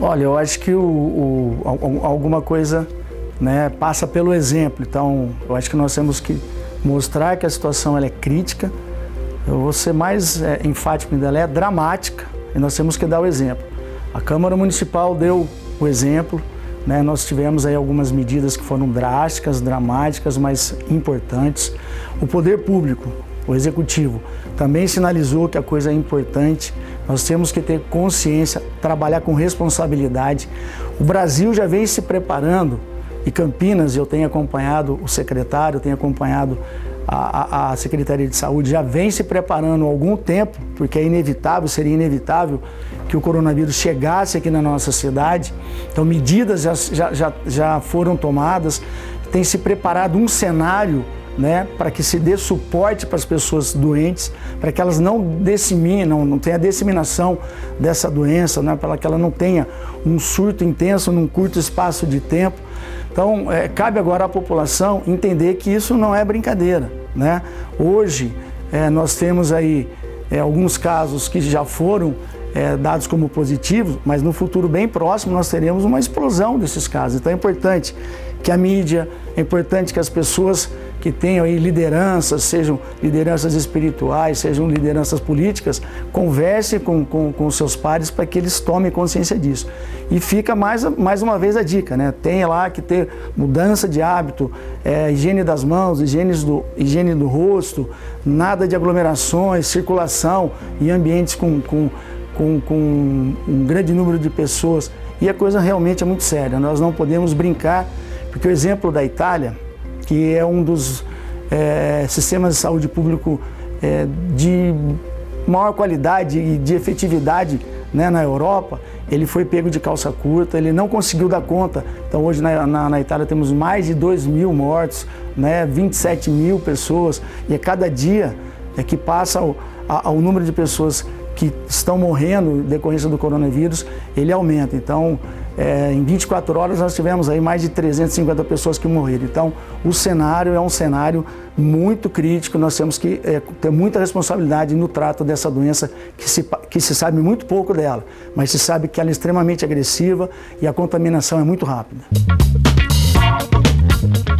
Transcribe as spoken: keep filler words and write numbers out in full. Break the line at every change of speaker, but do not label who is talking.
Olha, eu acho que o, o, alguma coisa, né, passa pelo exemplo. Então, eu acho que nós temos que mostrar que a situação ela é crítica. Eu vou ser mais é, enfático ainda, ela é dramática e nós temos que dar o exemplo. A Câmara Municipal deu o exemplo, né? Nós tivemos aí algumas medidas que foram drásticas, dramáticas, mas importantes. O Poder Público, o Executivo, também sinalizou que a coisa é importante. Nós temos que ter consciência, trabalhar com responsabilidade. O Brasil já vem se preparando, e Campinas, eu tenho acompanhado o secretário, eu tenho acompanhado a, a, a Secretaria de Saúde, já vem se preparando há algum tempo, porque é inevitável, seria inevitável que o coronavírus chegasse aqui na nossa cidade. Então medidas já, já, já, já foram tomadas, tem se preparado um cenário, né, para que se dê suporte para as pessoas doentes, para que elas não disseminem, não, não tenha disseminação dessa doença, né, para que ela não tenha um surto intenso num curto espaço de tempo. Então, é, cabe agora à população entender que isso não é brincadeira, né? Hoje, é, nós temos aí é, alguns casos que já foram é, dados como positivos, mas no futuro bem próximo nós teremos uma explosão desses casos. Então é importante que a mídia, é importante que as pessoas que tenham aí lideranças, sejam lideranças espirituais, sejam lideranças políticas, conversem com, com, com seus pares para que eles tomem consciência disso. E fica mais, mais uma vez a dica, né? Tem lá que ter mudança de hábito, é, higiene das mãos, higiene do, higiene do rosto, nada de aglomerações, circulação em ambientes com, com, com, com um grande número de pessoas. E a coisa realmente é muito séria, nós não podemos brincar, porque o exemplo da Itália, que é um dos é, sistemas de saúde público é, de maior qualidade e de efetividade, né, na Europa, ele foi pego de calça curta, ele não conseguiu dar conta. Então hoje na, na, na Itália temos mais de dois mil mortos, né, vinte e sete mil pessoas, e a cada dia é que passa o, a, o número de pessoas que estão morrendo em decorrência do coronavírus, ele aumenta. Então, é, em vinte e quatro horas nós tivemos aí mais de trezentas e cinquenta pessoas que morreram. Então, o cenário é um cenário muito crítico, nós temos que é, ter muita responsabilidade no trato dessa doença, que se, que se sabe muito pouco dela, mas se sabe que ela é extremamente agressiva e a contaminação é muito rápida.